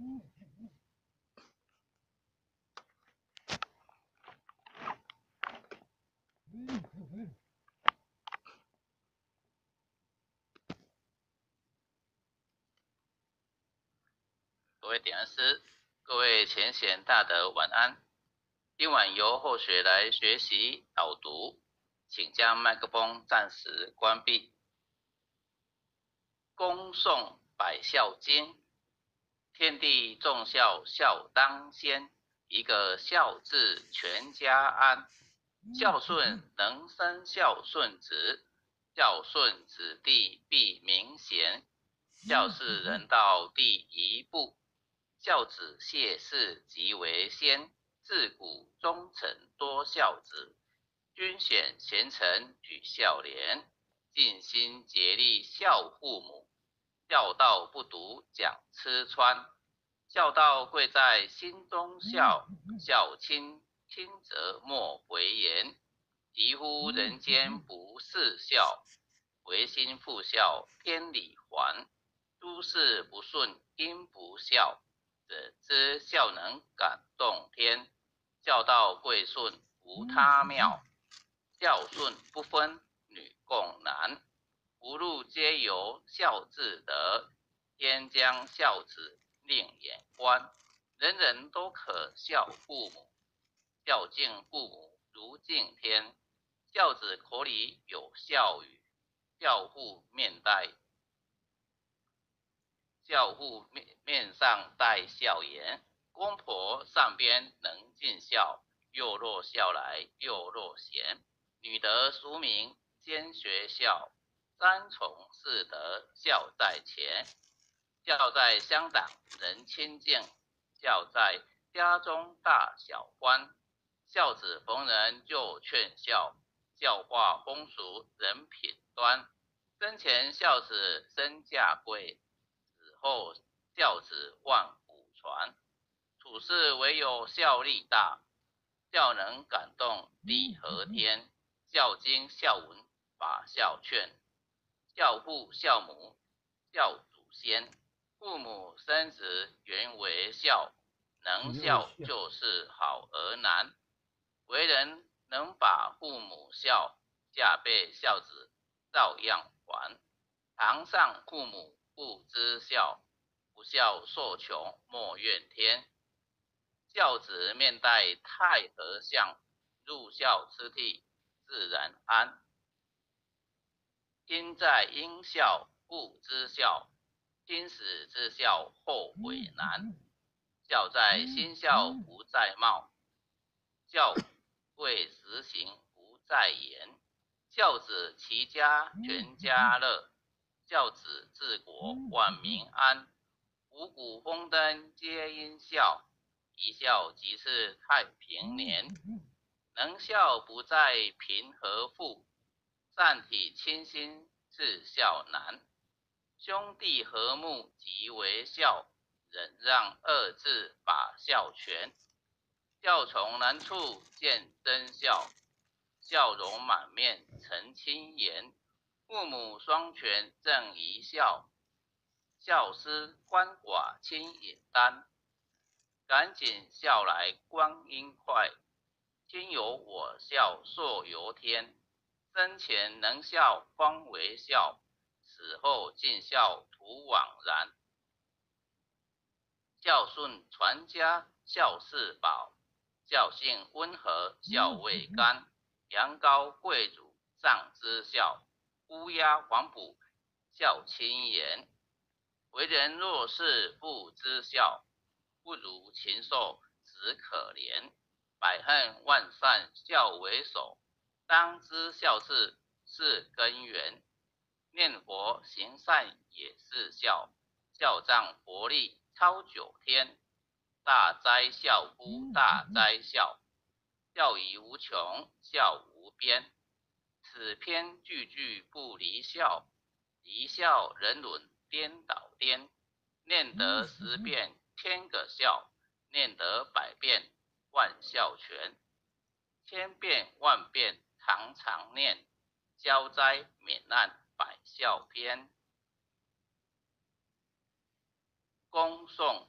各位点恩师，各位浅显大德晚安。今晚由后学来学习导读，请将麦克风暂时关闭。恭诵百孝经，天地众孝，孝当先。一个孝字，全家安。孝顺能生孝顺子，孝顺子弟必名贤。孝是人道第一步，孝子谢氏即为先。自古忠臣多孝子，君选贤臣举孝廉。尽心竭力孝父母，孝道不独讲吃穿。孝道贵在心中孝，孝亲亲则莫为言。疾乎人间不是孝，唯心复孝天理还。诸事不顺因不孝，者知孝能感动天。孝道贵顺无他妙，孝顺不分女共男。福禄皆由孝自得，天将孝子令眼观。人人都可孝父母，孝敬父母如敬天。孝子口里有孝语，孝父面上带孝言。公婆上边能尽孝，幼弱孝来幼弱贤。女德淑名兼学孝，三从四德孝在前。孝在乡党人亲近，孝在家中大小欢。孝子逢人就劝孝，教化风俗人品端。生前孝子身价贵，死后孝子万古传。处事唯有孝力大，孝能感动地和天。孝经孝文法孝劝，孝父孝母孝祖先。父母生子原为孝，能孝就是好儿男。为人能把父母孝，加倍孝子照样还。堂上父母不知孝，不孝受穷莫怨天。孝子面带太和相，入孝之地自然安。今在因孝不知孝，今死之孝后悔难。孝在心孝不在貌，孝贵实行不在言。孝子齐家全家乐，孝子治国万民安。五谷丰登皆因孝，一孝即是太平年。能孝不在贫和富，善体亲心是孝难。兄弟和睦即为孝，忍让二字把孝全。孝从难处见真孝，笑容满面成亲颜。父母双全正一孝，孝思鳏寡亲也担。赶紧孝来光阴快，天有我孝寿由天。生前能孝方为孝，死后尽孝徒枉然。孝顺传家孝是宝，孝性温和孝未干。羊羔贵族上知孝，乌鸦黄埔孝亲言。为人若是不知孝，不如禽兽只可怜。百恨万善孝为首，当知孝字是根源。念佛行善也是孝，孝仗佛力超九天。大哉孝夫大哉孝，孝义无穷孝无边。此篇句句不离孝，离孝人伦颠倒颠。念得10遍1000个孝，念得100遍万孝全。千遍万遍常常念，消灾免难百孝篇。恭诵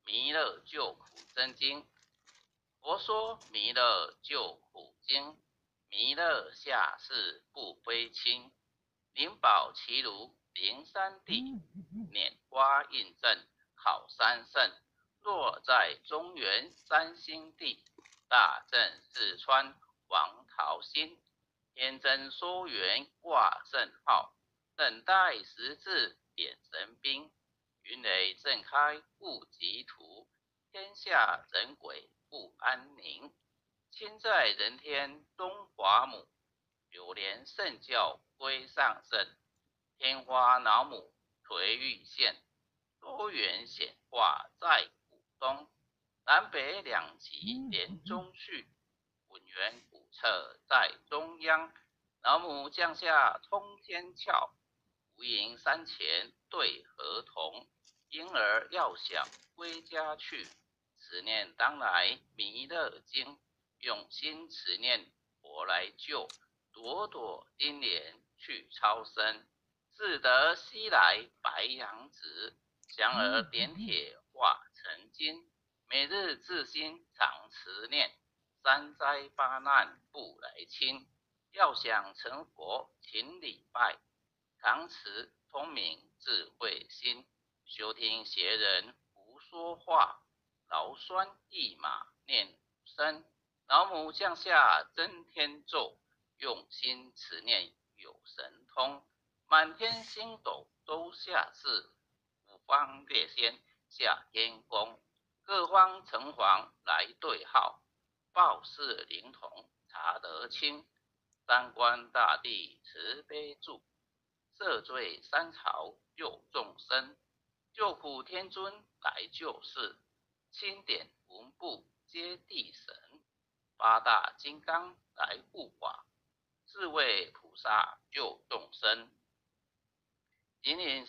弥勒救苦真经。佛说弥勒救苦经，弥勒下世不非亲。灵宝齐如灵山地，拈花印证好三圣。若在中原三星地，大正四川王桃心。天真说缘挂圣号，等待十字点神兵。云雷震开不及途，天下人鬼不安宁。亲在人天中华母，柳莲圣教归上圣。天花老母垂玉县，多元显化在古东。南北两极连中续，文源古册在中央。老母降下通天窍，无垠山前对河童。婴儿要想归家去，此念当来弥勒经。用心持念佛来救，朵朵金莲去超生。自得西来白羊子，降而点铁化成金。每日自心常持念，三灾八难不来侵。要想成佛勤礼拜，常持聪明智慧心。休听邪人胡说话，劳酸一马念五声。老母降下真天咒，用心持念有神通。满天星斗都下世，五方列仙下天宫。各方城隍来对号，报事灵童查得清。三官大帝慈悲助，赦罪三朝救众生。救苦天尊来救世，钦点文部接地神。八大金刚来护法，四位菩萨救众生。引领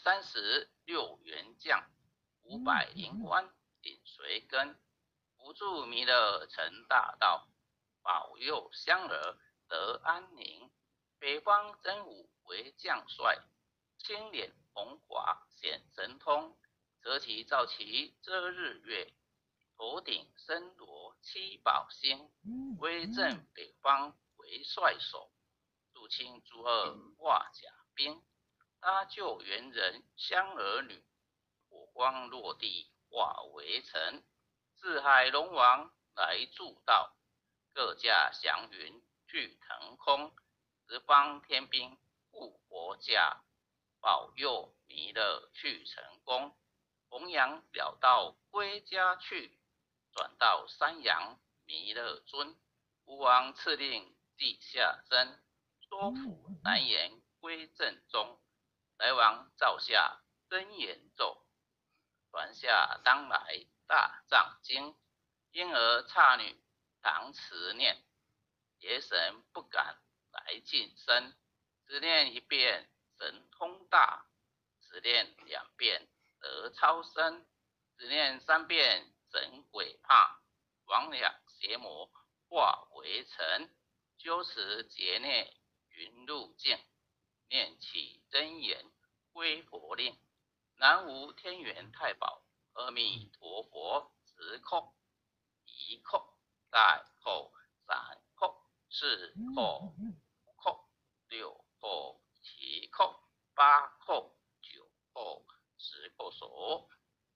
36员将，500灵官领随跟，扶助弥勒成大道，保佑香儿得安宁。北方真武为将帅，青脸红华显神通。择其造其遮日月，头顶身罗七宝星。威震北方为帅首，入侵诸恶化甲兵。搭救猿人香儿女，火光落地化为尘。四海龙王来助道，各驾祥云去腾空。十方天兵护佛驾，保佑弥勒去成功。弘扬了道归家去，转到山阳弥勒尊。吴王赐令地下真，说服难言归正中。来王照下真言咒，传下当来大藏经。婴儿刹女常持念，邪神不敢来近身。只念一遍神通大，只念2遍得超生，只念3遍神鬼怕。魍魉邪魔化为尘，修持劫内云入境。念起真言归佛令，南无天元太保阿弥陀佛。10叩，1叩，2叩，3叩，4叩，5叩，6叩，7叩，8叩，9叩，10叩首。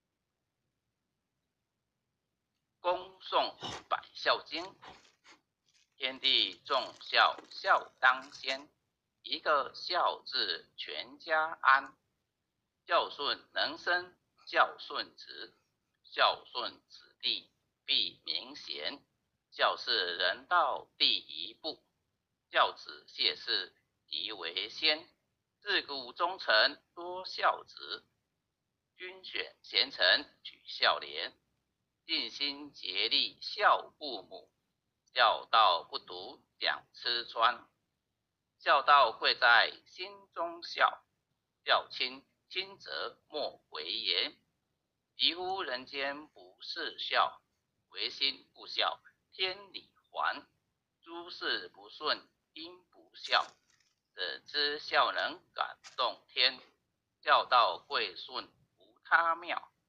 恭诵百孝经。天地众孝，孝当先。一个孝字，全家安。孝顺能生孝顺子，孝顺子弟必名贤。孝是人道第一步，孝子谢氏即为先。自古忠臣多孝子，君选贤臣举孝廉。尽心竭力孝父母，孝道不独讲吃穿。孝道贵在心中孝，孝亲亲则莫为言。敌乎人间不是孝，唯心不孝天理还。诸事不顺因不孝，怎知孝能感动天？孝道贵顺无他妙，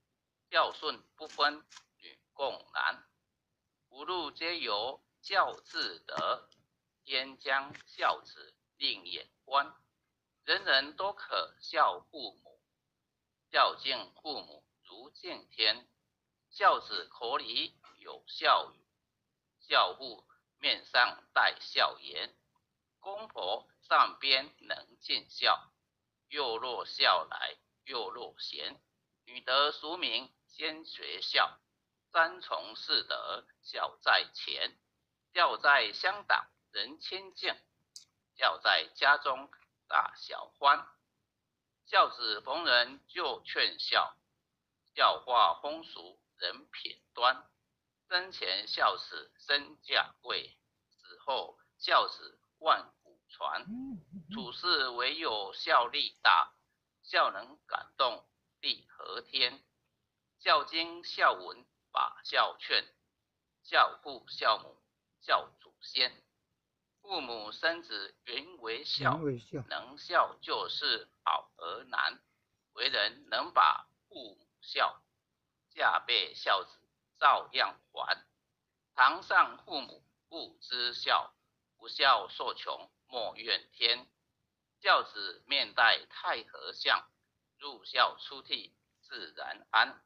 孝顺不分女共男，福禄皆由孝自得。天将孝子令眼观，人人都可孝父母。孝敬父母如敬天，孝子口里有孝语，孝父面上带孝颜。公婆上边能尽孝，幼若孝来幼若贤。女德俗名先学孝，三从四德孝在前。孝在乡党人亲近，孝在家中大小欢。孝子逢人就劝孝，教化风俗人品端。生前孝子身价贵，死后孝子万古传。处事唯有孝力大，孝能感动地和天。孝经孝文把孝劝，孝父孝母孝祖先。父母生子原为孝，能孝就是好而难。为人能把父母孝，下辈孝子照样还。堂上父母不知孝，不孝受穷莫怨天。孝子面带太和相，入孝出涕自然安。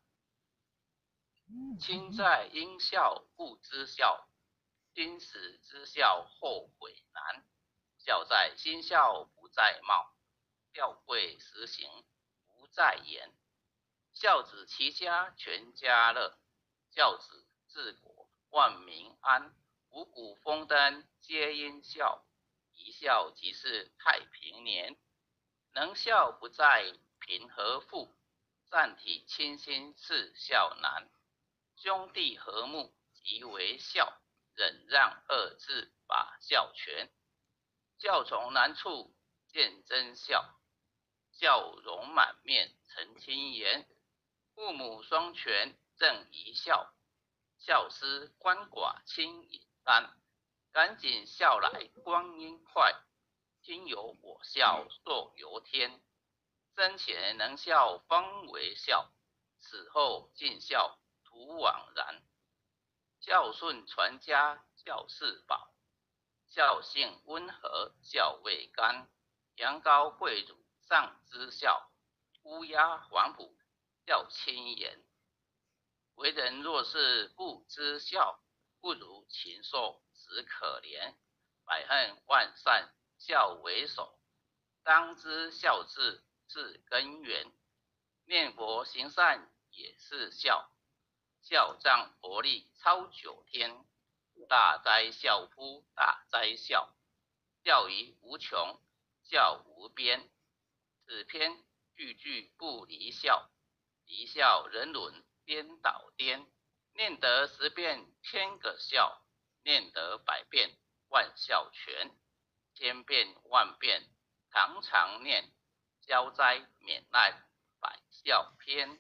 亲在应孝不知孝，今始知孝后悔难。孝在心孝不在貌，孝贵实行不在言。孝子齐家全家乐，孝子治国万民安。五谷丰登皆因孝，一孝即是太平年。能孝不在贫和富，暂体亲心是孝难。兄弟和睦即为孝，忍让二字把孝全。孝从难处见真孝，笑容满面成亲颜。父母双全正一孝，孝思鳏寡轻饮甘。赶紧孝来光阴快，亲有我孝寿由天。生前能孝方为孝，死后尽孝徒枉然。孝顺传家孝是宝，孝性温和孝未干。羊羔跪乳上知孝，乌鸦黄埔孝亲言。为人若是不知孝，不如禽兽只可怜。百恨万善孝为首，当知孝字是根源。念佛行善也是孝，孝仗佛力超九天。大哉孝夫大哉孝，孝于无穷，孝无边。此篇句句不离孝，离孝人伦颠倒颠。念得10遍千个孝，念得100遍万孝全。千遍万遍常常念，消灾免难百孝篇。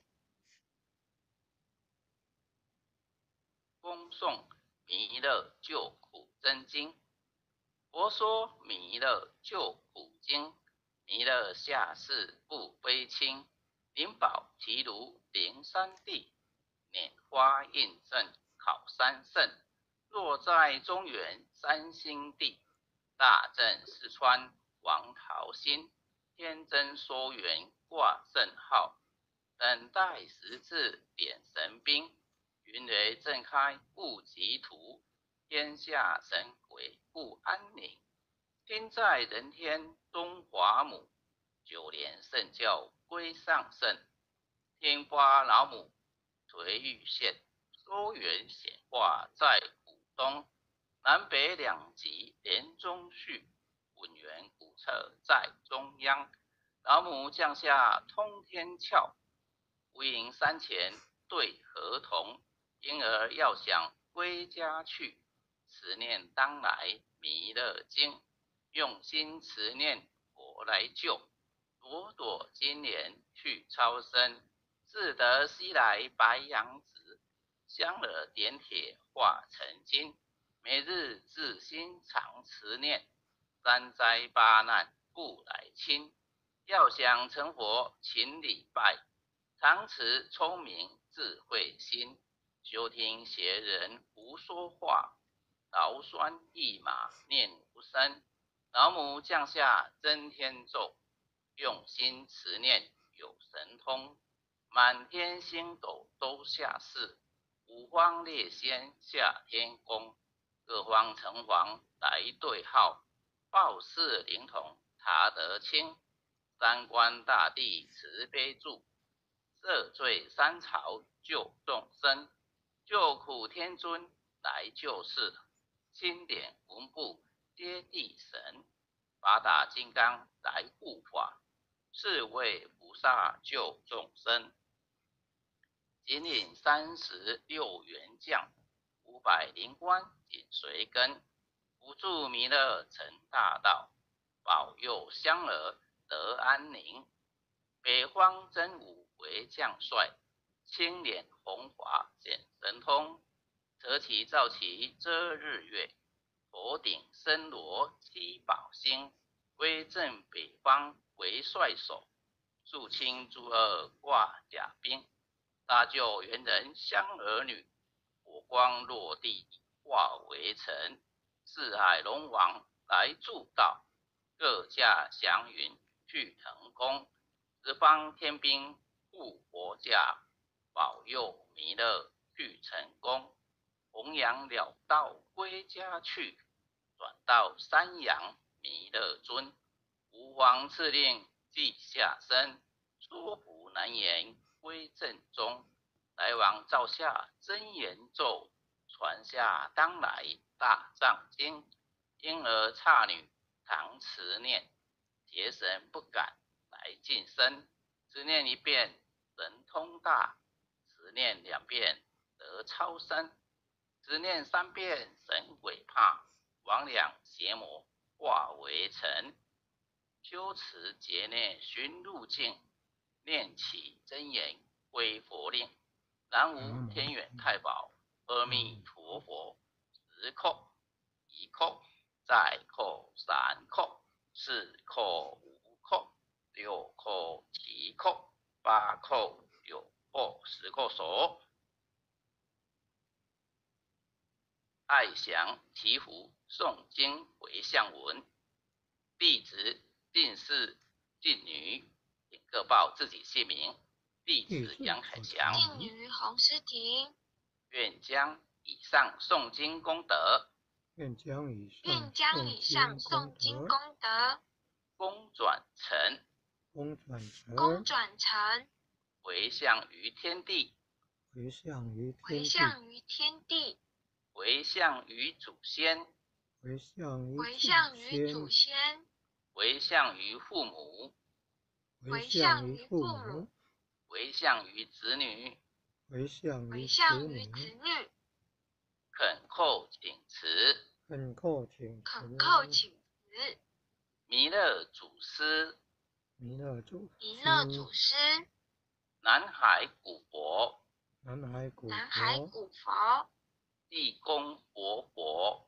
恭诵弥勒救苦真经。佛说弥勒救苦经，弥勒下世不悲亲。灵宝提炉灵山地，拈花印证考三圣。若在中原三星地，大正四川王桃心。天真说缘挂圣号，等待时至点神兵。云雷震开不及图，天下神鬼不安宁。听在人天中华母，九连圣教归上圣。天花老母垂玉线，收圆显化在古东。南北两极连中续，文源古册在中央。老母降下通天窍，无垠山前对河童。婴儿要想归家去，持念当来弥勒经。用心持念佛来救，朵朵金莲去超生。自得西来白羊子，香耳点铁化成金。每日自心常持念，三灾八难不来侵。要想成佛勤礼拜，常持聪明智慧心，休听邪人胡说话。劳酸一马念无声，老母降下真天咒，用心持念有神通。满天星斗都下世，五方列仙下天宫。各方城隍来对号，报事灵统查得清。三官大帝慈悲助，赦罪三朝救众生。救苦天尊来救世，经典文部接地神。八大金刚来护法，四位菩萨救众生。引领36员将，500灵官紧随跟，辅助弥勒成大道，保佑香儿得安宁。北方真武为将帅，青脸红华显神通。择其造其遮日月，头顶森罗七宝星。威震北方为帅首，肃清诸恶挂甲兵。搭救猿人香儿女，火光落地化为尘。四海龙王来助道，各驾祥云去腾宫。十方天兵护国家，保佑弥勒去成功。弘扬了道归家去，转到山阳弥勒尊。吾皇敕令即下生，说服难言归正中。来往照下真言咒，传下当来大藏经。婴儿刹女常持念，邪神不敢来近身。只念一遍神通大，只念2遍得超生。只念3遍神鬼怕，魍魉邪魔化为尘。修持劫念寻路径，念起真言归佛令。南无天远太保阿弥陀佛。10叩1叩再叩3叩4叩5叩6叩7叩8叩9叩10叩手。爱祥祈福诵经回向文。弟子进士进女，请各报自己姓名。弟子杨凯强， 敬女洪诗婷， 愿将以上诵经功德， 愿将以上诵经功德， 功转成回向于天地， 回向于祖先， 回向于父母，回向于子女，恳叩请辞。弥勒祖师，南海古佛，地公活佛，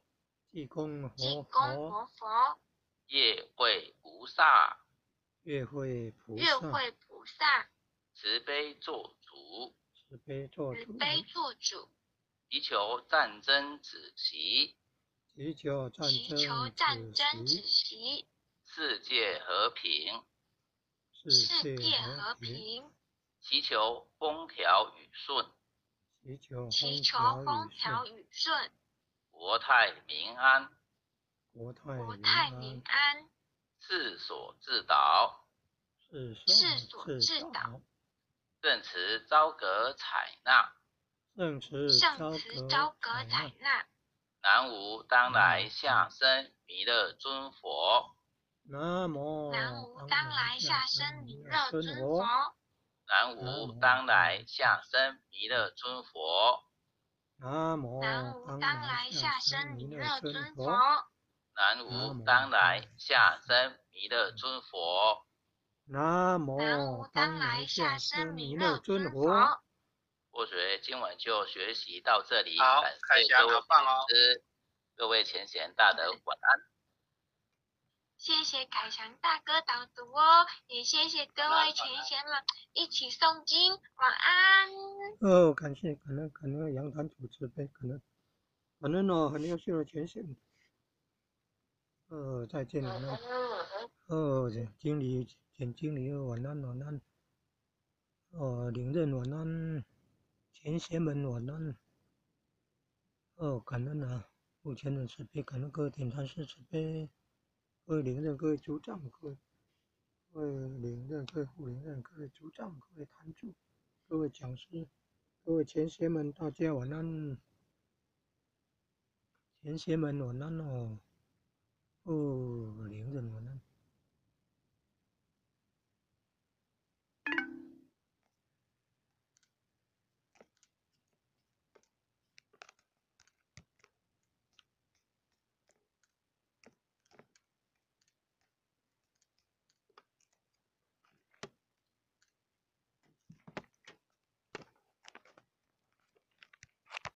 月会菩萨，慈悲做主，祈求战争止息，世界和平，祈求风调雨顺，国泰民安，世所自导，正持昭格采纳，南无当来下生弥勒尊佛， 南无当来下生弥勒尊佛， 南无当来下生弥勒尊佛， 南无当来下生弥勒尊佛， 南无当来下生弥勒尊佛， 南无当来下生弥勒尊佛。 佛学今晚就学习到这里， 好， 感凯谢各位翔好棒哦！ 各位前贤大德晚安。 谢谢凯翔大哥导读哦，也谢谢各位全贤们一起诵经，晚安。 感谢感恩杨坛主慈悲，感恩哦，很优秀的全贤。再见晚安。经理简经理晚安。领任晚安，全贤们晚安。感恩啊，目前的慈悲，感恩各位点坛师慈悲，各位领任、各位组长、各位领任、各位副领任、各位组长、各位坛主、各位讲师、各位前贤们，大家晚安。前贤们晚安哦。